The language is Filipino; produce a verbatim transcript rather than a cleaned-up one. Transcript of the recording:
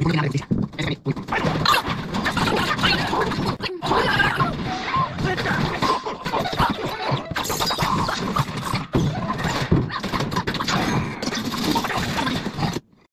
Punto final de justicia. Ese es mi punto.